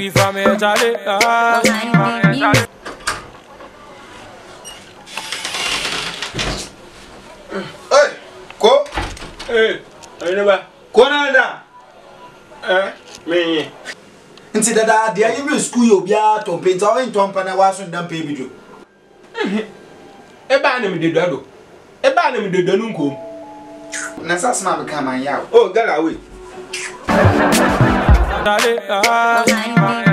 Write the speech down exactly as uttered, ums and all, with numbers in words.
be from Italy. Ah. Hey, ko. Eh, ai ba. Ko na da. Eh, me. Nti dada de ayi me school yo bia to penta o nto mpa na waso ndam pe bidio. E ba na me dedo ado. E ba na me dedo nu nkom. Na sasma be ka man yawo. Oh, gala we. Italy. Ah.